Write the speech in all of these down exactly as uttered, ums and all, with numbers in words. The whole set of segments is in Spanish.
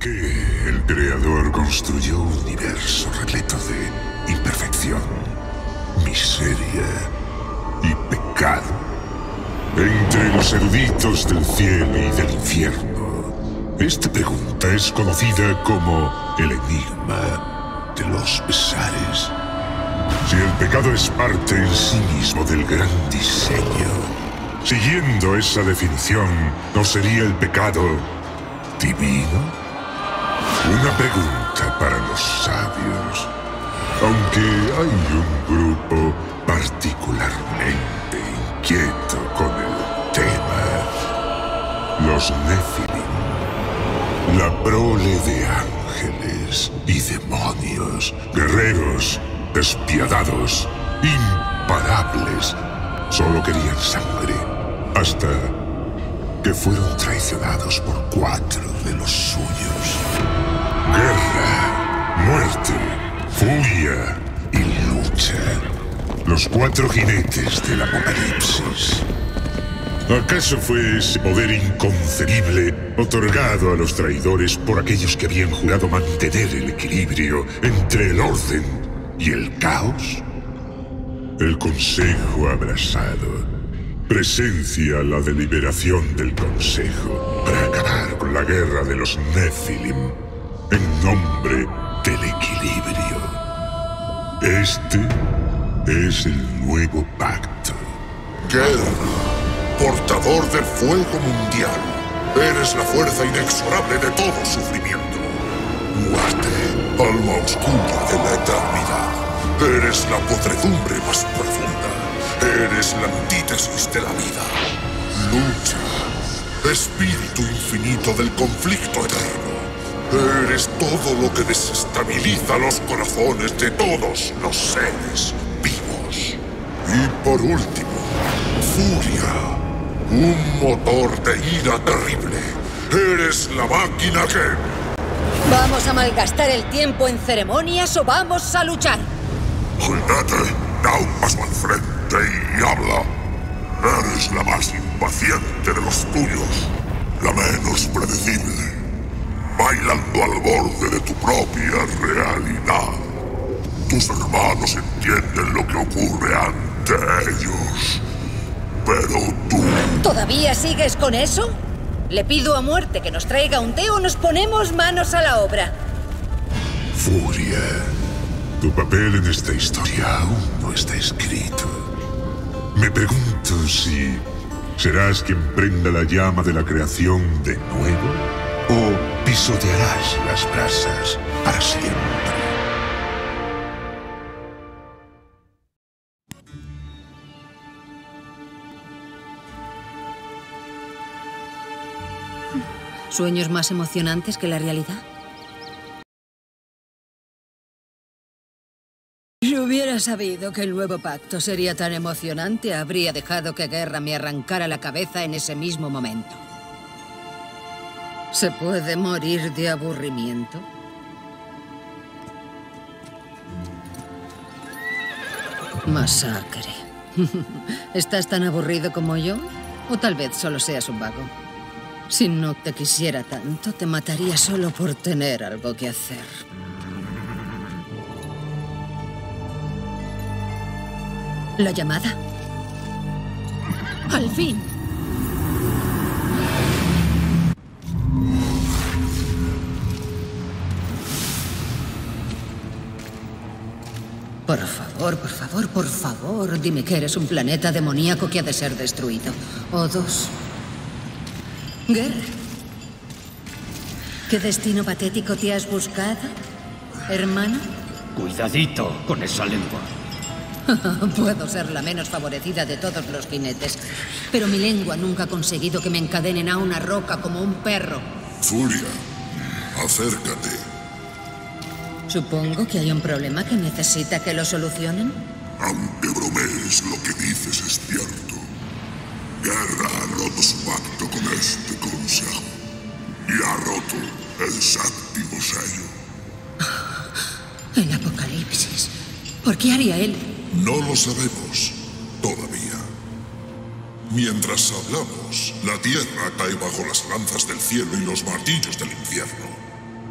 qué el Creador construyó un universo repleto de imperfección, miseria y pecado? Entre los eruditos del cielo y del infierno, esta pregunta es conocida como el enigma de los pesares. Si el pecado es parte en sí mismo del gran diseño, siguiendo esa definición, ¿no sería el pecado divino? Una pregunta para los sabios. Aunque hay un grupo particularmente inquieto con el tema. Los Nephilim. La prole de ángeles y demonios. Guerreros despiadados, imparables. Solo querían sangre. Hasta que fueron traicionados por cuatro de los suyos. Guerra, muerte, furia y lucha. Los cuatro jinetes del apocalipsis. ¿Acaso fue ese poder inconcebible otorgado a los traidores por aquellos que habían jurado mantener el equilibrio entre el orden y el caos? El Consejo Abrasado presencia la deliberación del Consejo para acabar con la guerra de los Nephilim en nombre del equilibrio. Este es el nuevo pacto. Guerra, portador del fuego mundial. Eres la fuerza inexorable de todo sufrimiento. Muerte, alma oscura de la eternidad. Eres la podredumbre más profunda. Eres la antítesis de la vida. Lucha, espíritu infinito del conflicto eterno. Eres todo lo que desestabiliza los corazones de todos los seres vivos. Y por último, furia. Un motor de ira terrible. Eres la máquina que... ¿Vamos a malgastar el tiempo en ceremonias o vamos a luchar? Jinete, da un paso al frente y habla. Eres la más impaciente de los tuyos, la menos predecible, bailando al borde de tu propia realidad. Tus hermanos entienden lo que ocurre ante ellos, pero tú... ¿Todavía sigues con eso? Le pido a muerte que nos traiga un té o nos ponemos manos a la obra. Furia. Tu papel en esta historia aún no está escrito. Me pregunto si serás quien prenda la llama de la creación de nuevo o pisotearás las brasas para siempre. ¿Sueños más emocionantes que la realidad? Si hubiera sabido que el nuevo pacto sería tan emocionante, habría dejado que Guerra me arrancara la cabeza en ese mismo momento. ¿Se puede morir de aburrimiento? Masacre. ¿Estás tan aburrido como yo? O tal vez solo seas un vago. Si no te quisiera tanto, te mataría solo por tener algo que hacer. ¿La llamada? ¡Al fin! Por favor, por favor, por favor, dime que eres un planeta demoníaco que ha de ser destruido. O dos. Guerra. ¿Qué destino patético te has buscado, hermano? Cuidadito con esa lengua. Puedo ser la menos favorecida de todos los jinetes, pero mi lengua nunca ha conseguido que me encadenen a una roca como un perro. Furia, acércate. Supongo que hay un problema que necesita que lo solucionen. Aunque bromees, lo que dices es cierto. Guerra ha roto su pacto con este consejo y ha roto el séptimo sello. El apocalipsis. ¿Por qué haría él? No lo sabemos todavía. Mientras hablamos, la tierra cae bajo las lanzas del cielo y los martillos del infierno.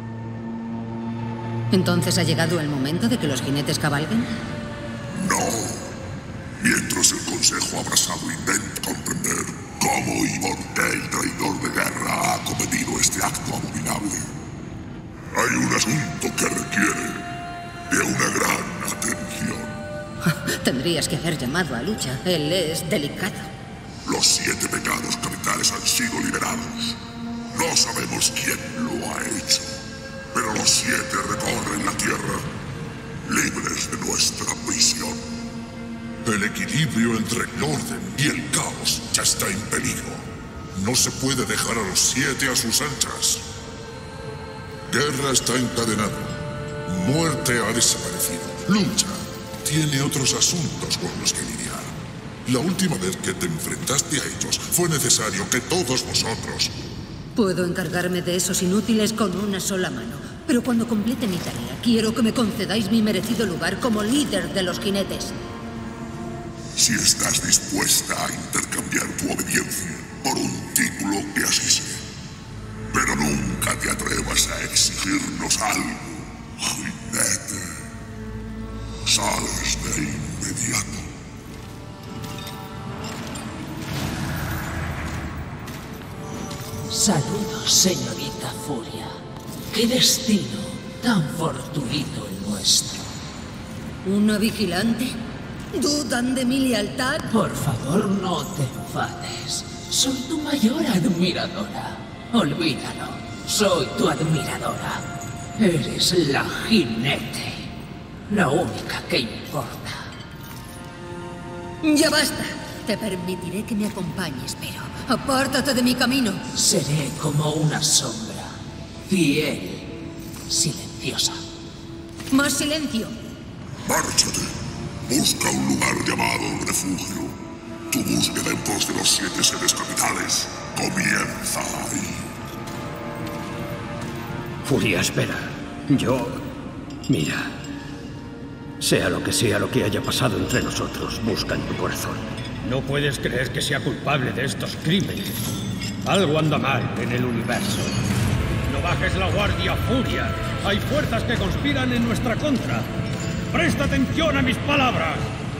¿Entonces ha llegado el momento de que los jinetes cabalguen? No. Mientras el Consejo abrasado intenta comprender cómo y por qué el traidor de guerra ha cometido este acto abominable, hay un asunto que requiere de una gran atención. Tendrías que haber llamado a Lucha. Él es delicado. Los siete pecados capitales han sido liberados. No sabemos quién lo ha hecho, pero los siete recorren la tierra, libres de nuestra prisión. El equilibrio entre el orden y el caos ya está en peligro. No se puede dejar a los siete a sus anchas. Guerra está encadenada. Muerte ha desaparecido. Lucha tiene otros asuntos con los que lidiar. La última vez que te enfrentaste a ellos, fue necesario que todos vosotros... Puedo encargarme de esos inútiles con una sola mano. Pero cuando complete mi tarea, quiero que me concedáis mi merecido lugar como líder de los jinetes. Si estás dispuesta a intercambiar tu obediencia por un título, que así sea. Pero nunca te atrevas a exigirnos algo, jinete. Sales de inmediato. Saludos, señorita Furia. Qué destino tan fortuito el nuestro. ¿Una vigilante? ¿Dudan de mi lealtad? Por favor, no te enfades. Soy tu mayor admiradora. Olvídalo. Soy tu admiradora. Eres la jinete. La única que importa. ¡Ya basta! Te permitiré que me acompañes, pero apártate de mi camino. Seré como una sombra. Fiel. Silenciosa. ¡Más silencio! Márchate. Busca un lugar llamado refugio. Tu búsqueda en pos de los siete seres capitales comienza ahí. Furia, espera. Yo... Mira. Sea lo que sea lo que haya pasado entre nosotros, busca en tu corazón. No puedes creer que sea culpable de estos crímenes. Algo anda mal en el universo. No bajes la guardia, Furia. Hay fuerzas que conspiran en nuestra contra. ¡Presta atención a mis palabras!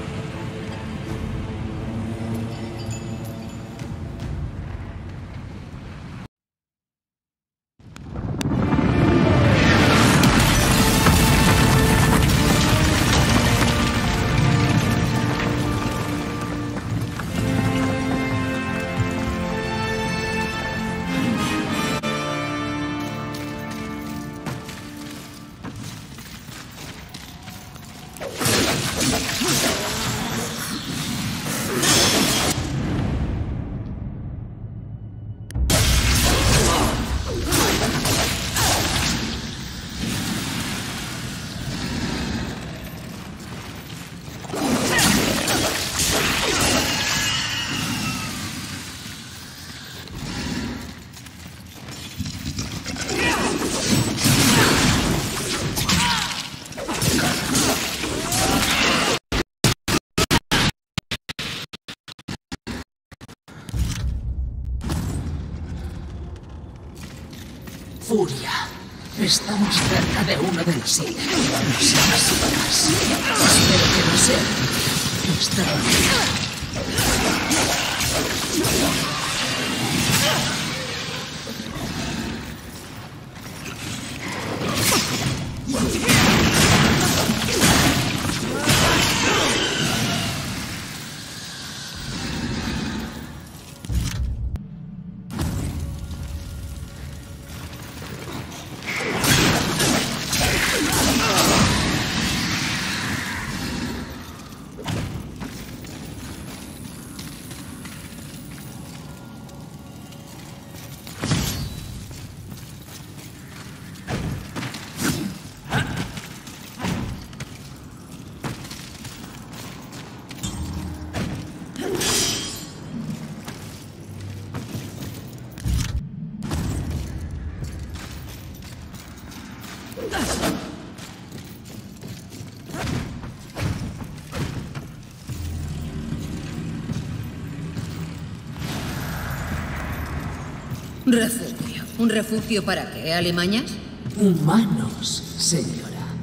Furia. Estamos cerca de uno de los hilos. No sé si verás. Espero que no sea nuestra partida. Refugio. ¿Un refugio para qué, alimañas? Humanos, señora.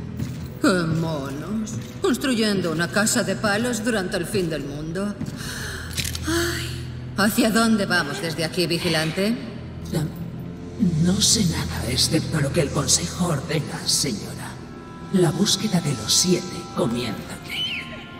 ¡Qué monos! Construyendo una casa de palos durante el fin del mundo. Ay, ¿hacia dónde vamos desde aquí, vigilante? La... No sé nada, excepto lo que el Consejo ordena, señora. La búsqueda de los siete comienza aquí.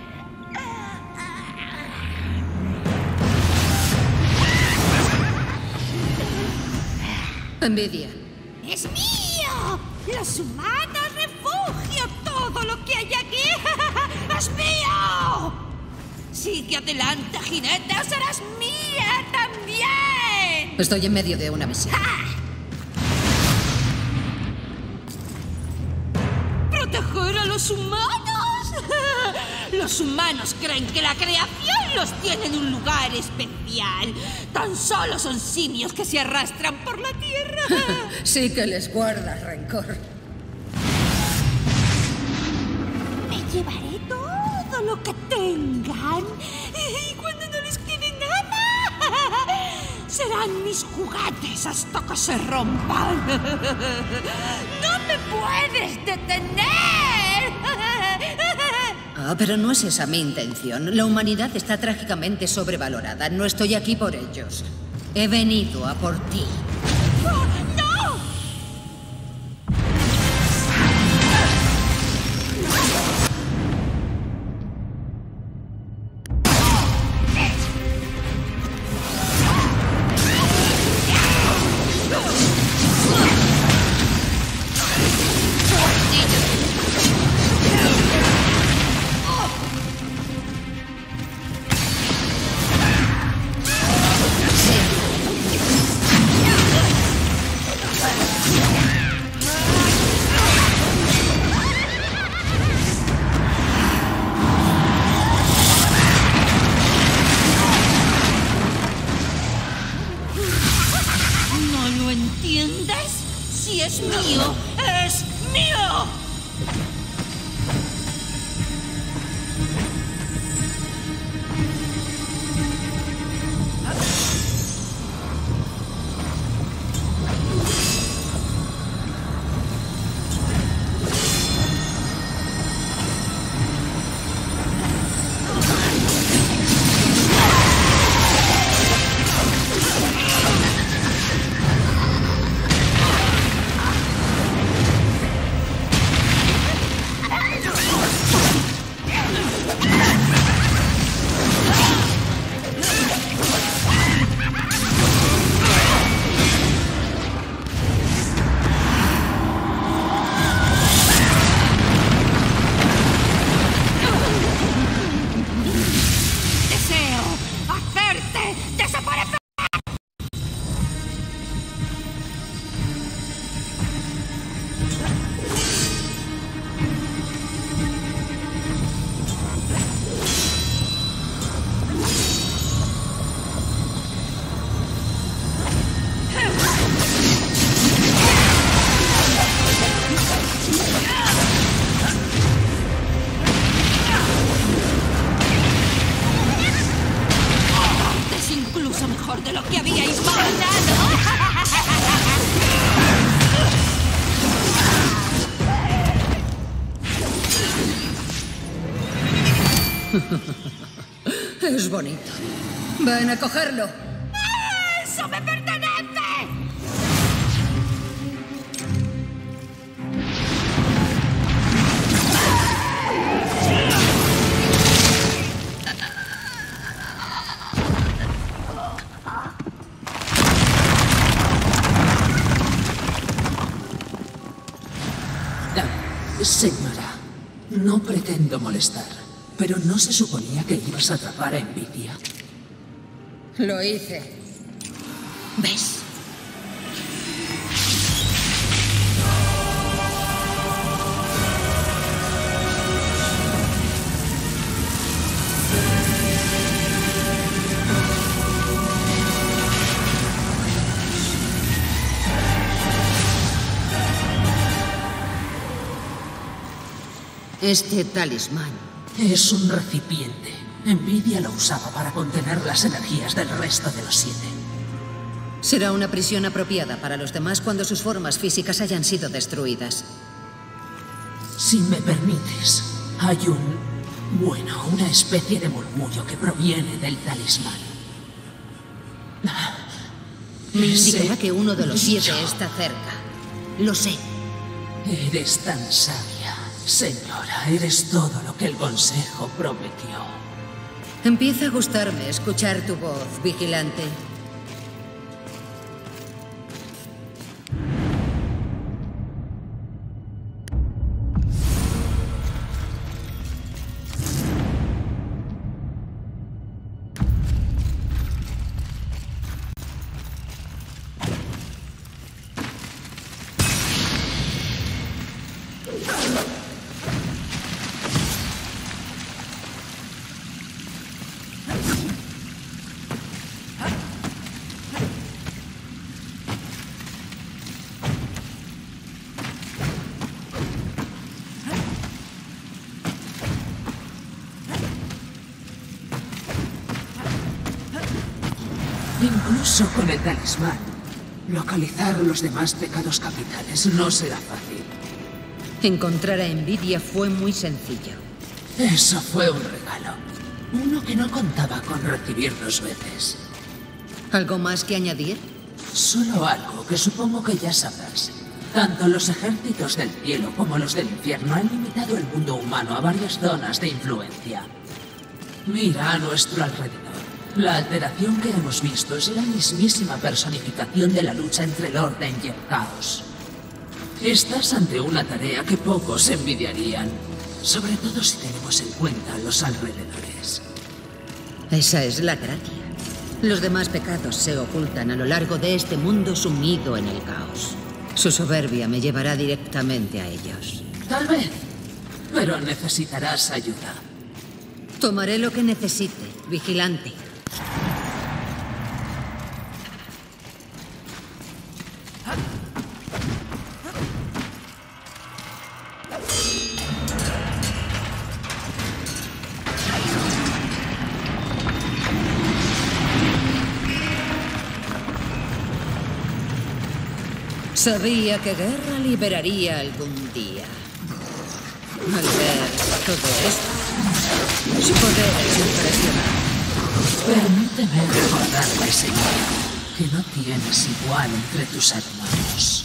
Envidia. ¡Es mío! ¡Los humanos, refugio! ¡Todo lo que hay aquí! ¡Es mío! ¡Sigue adelante, jinete! ¡O serás mía también! Estoy en medio de una misión. ¡Ah! ¿Proteger a los humanos? Los humanos creen que la creación los tiene en un lugar especial. Tan solo son simios que se arrastran por la tierra. Sí que les guarda rencor. Me llevaré todo lo que tengan. Y cuando no les quede nada, serán mis juguetes hasta que se rompan. ¡No me puedes detener! Ah, pero no es esa mi intención. La humanidad está trágicamente sobrevalorada. No estoy aquí por ellos. He venido a por ti. ¡Oh, no! ¿No lo entiendes? Si es mío, es mío. De lo que habíais imaginado. Es bonito. Ven a cogerlo. ¡Eso me pertenece! Señora, no pretendo molestar, pero ¿no se suponía que ibas a atrapar a Envidia? Lo hice. ¿Ves? Este talismán es un recipiente. Envidia lo usaba para contener las energías del resto de los siete. será una prisión apropiada para los demás cuando sus formas físicas hayan sido destruidas. Si me permites, hay un... bueno, una especie de murmullo que proviene del talismán. Me indicará Sé que uno de los siete mucho. está cerca. Lo sé. Eres tan sabia, señora. Eres todo lo que el consejo prometió. Empieza a gustarme escuchar tu voz, vigilante. Incluso con el talismán, localizar los demás pecados capitales no será fácil. Encontrar a Envidia fue muy sencillo. Eso fue un regalo. Uno que no contaba con recibir dos veces. ¿Algo más que añadir? Solo algo que supongo que ya sabrás. Tanto los ejércitos del cielo como los del infierno han limitado el mundo humano a varias zonas de influencia. Mira a nuestro alrededor. La alteración que hemos visto es la mismísima personificación de la lucha entre el orden y el caos. Estás ante una tarea que pocos envidiarían, sobre todo si tenemos en cuenta los alrededores. Esa es la gracia. Los demás pecados se ocultan a lo largo de este mundo sumido en el caos. Su soberbia me llevará directamente a ellos. Tal vez, pero necesitarás ayuda. Tomaré lo que necesite, vigilante. Sabía que Guerra liberaría algún día. Al ver todo esto, su poder es impresionante. Permíteme recordarle, señora, que no tienes igual entre tus hermanos.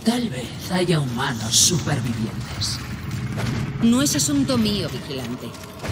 Tal vez haya humanos supervivientes. No es asunto mío, vigilante.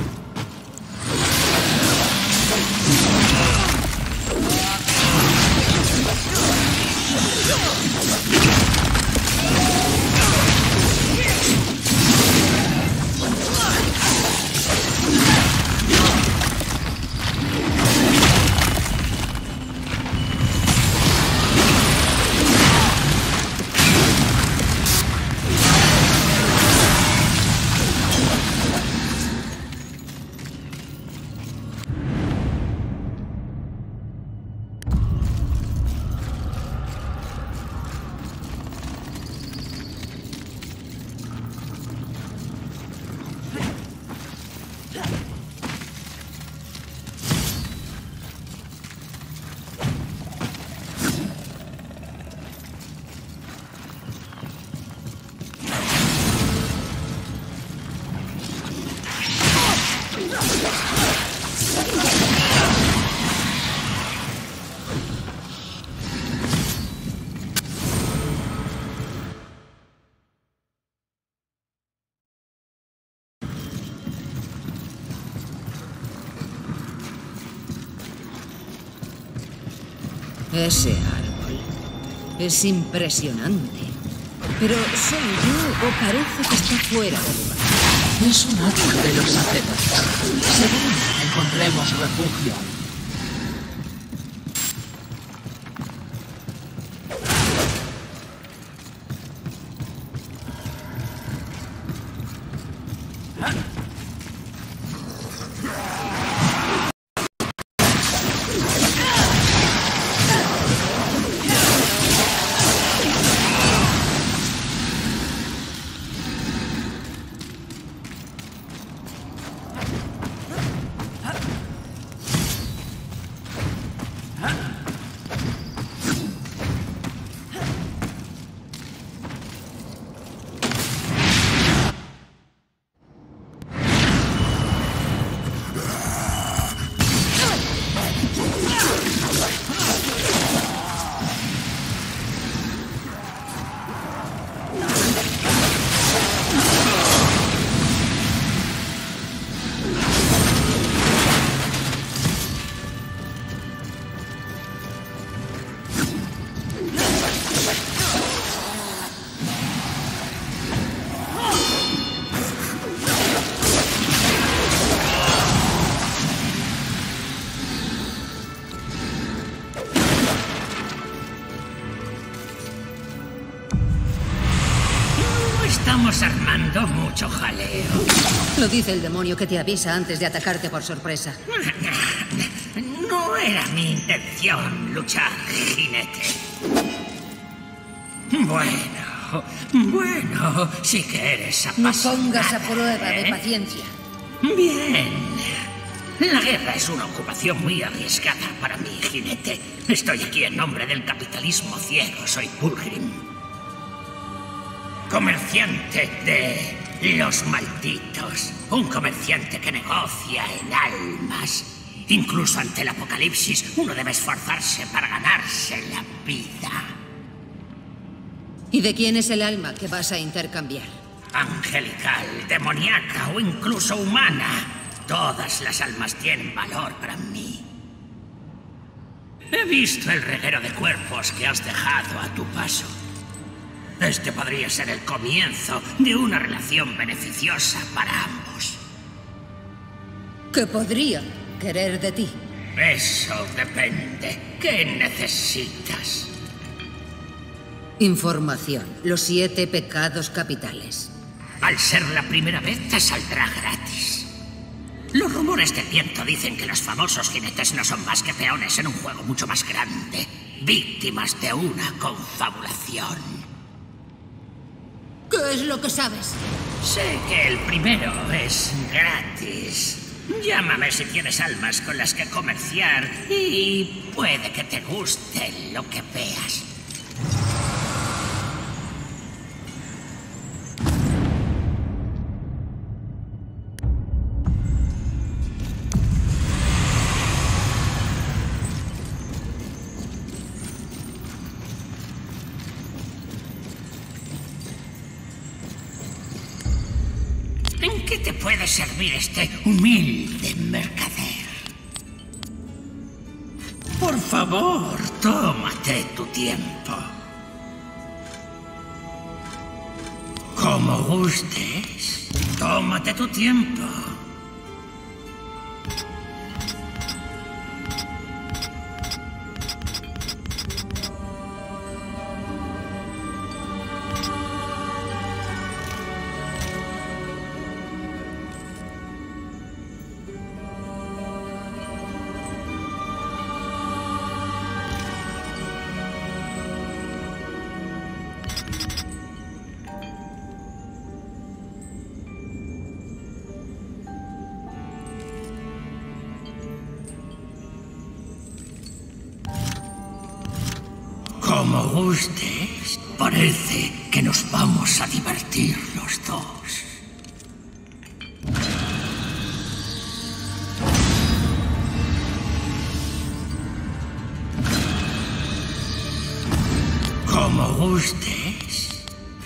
Ese árbol es impresionante. Pero ¿soy yo o parece que está fuera de lugar? Es un árbol de los acetas. Seguro encontremos refugio. Estamos armando mucho jaleo. Lo dice el demonio que te avisa antes de atacarte por sorpresa. No era mi intención luchar, jinete. Bueno, bueno, sí que eres apasionada. No pongas a prueba de paciencia. Bien. La guerra es una ocupación muy arriesgada para mí, jinete. Estoy aquí en nombre del capitalismo ciego. Soy Pulgrim. Comerciante de los malditos. Un comerciante que negocia en almas. Incluso ante el apocalipsis, uno debe esforzarse para ganarse la vida. ¿Y de quién es el alma que vas a intercambiar? Angelical, demoníaca o incluso humana. Todas las almas tienen valor para mí. He visto el reguero de cuerpos que has dejado a tu paso. Este podría ser el comienzo de una relación beneficiosa para ambos. ¿Qué podría querer de ti? Eso depende. ¿Qué necesitas? Información. Los siete pecados capitales. Al ser la primera vez te saldrá gratis. Los rumores del viento dicen que los famosos jinetes no son más que peones en un juego mucho más grande. Víctimas de una confabulación. ¿Qué es lo que sabes? Sé que el primero es gratis. Llámame si tienes almas con las que comerciar y puede que te guste lo que veas. te puede servir este humilde mercader? Por favor, tómate tu tiempo. Como gustes, tómate tu tiempo. Como gustes, parece que nos vamos a divertir los dos. Como gustes.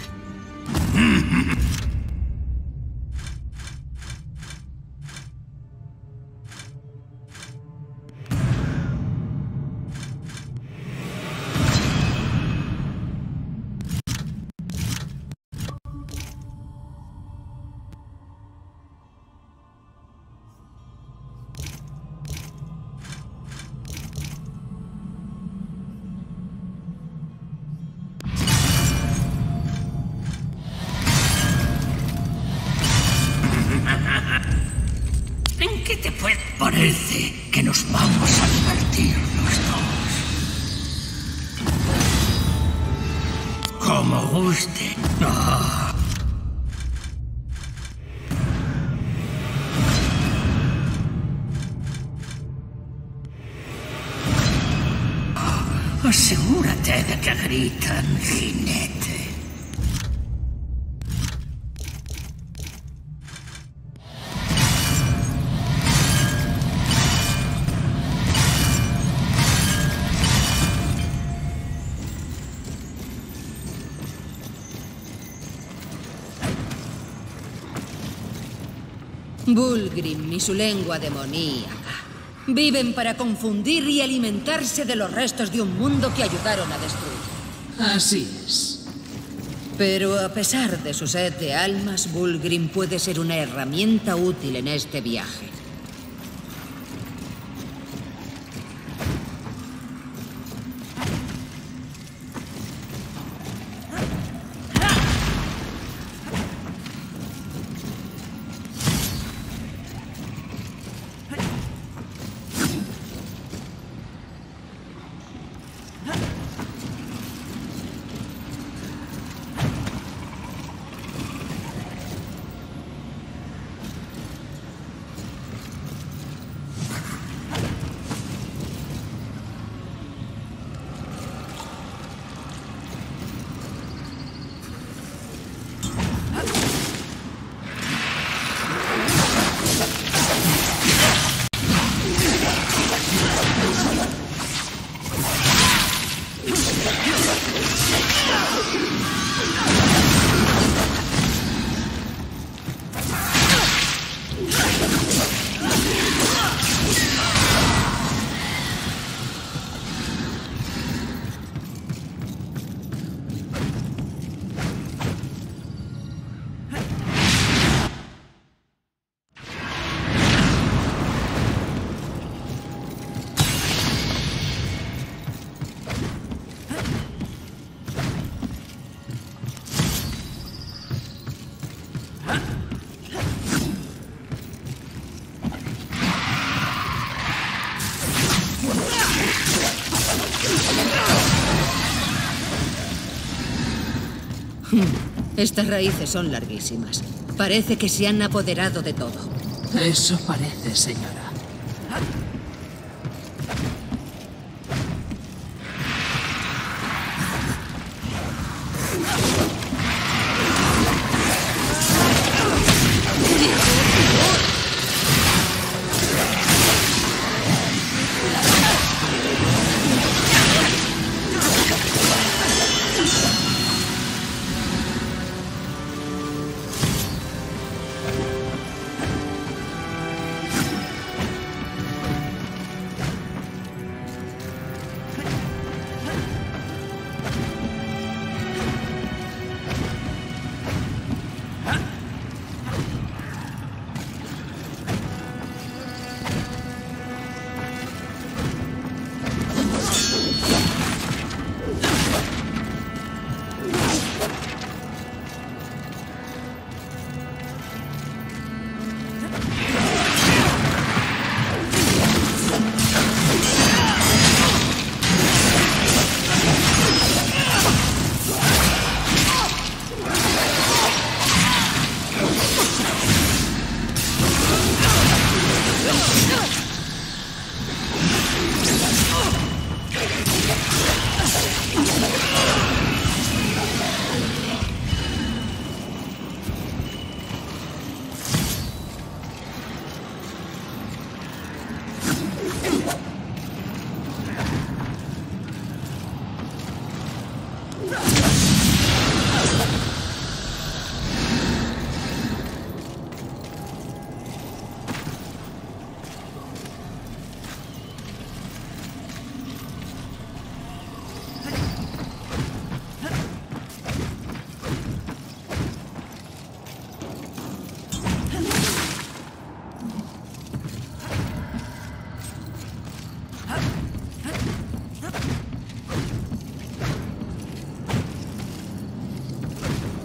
¿En qué te puede? Parece que nos vamos a divertir los dos. Como guste. Oh. Asegúrate de que gritan, jinete. Vulgrim y su lengua demoníaca viven para confundir y alimentarse de los restos de un mundo que ayudaron a destruir. Así es. Pero a pesar de su sed de almas, Vulgrim puede ser una herramienta útil en este viaje. Estas raíces son larguísimas. Parece que se han apoderado de todo. Eso parece, señora.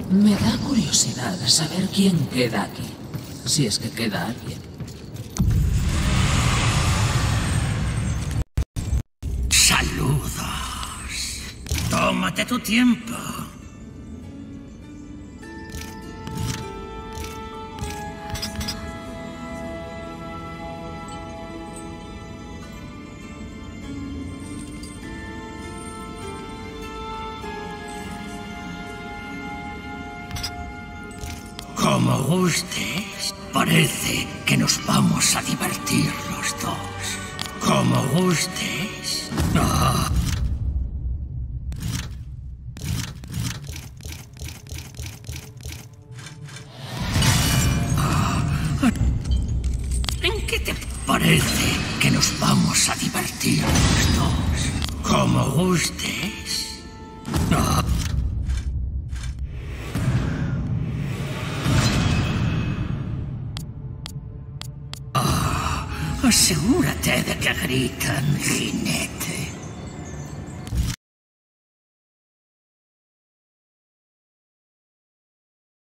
Me da curiosidad saber quién queda aquí. Si es que queda alguien. Saludos. Tómate tu tiempo. Como gustes. Parece que nos vamos a divertir los dos. Como gustes. Oh. Oh. ¿En qué te parece que nos vamos a divertir los dos? Como gustes. Oh. Asegúrate de que gritan, jinete.